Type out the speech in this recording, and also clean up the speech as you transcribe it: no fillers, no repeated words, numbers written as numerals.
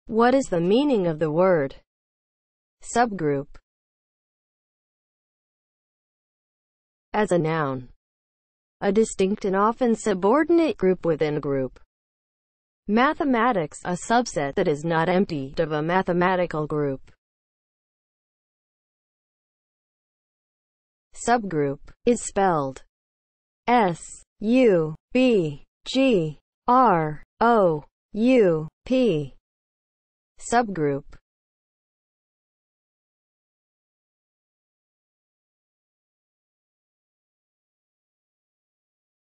What is the meaning of the word subgroup? As a noun, a distinct and often subordinate group within a group. Mathematics, a subset that is not empty of a mathematical group. Subgroup is spelled S-U-B-G-R-O-U-P. Subgroup.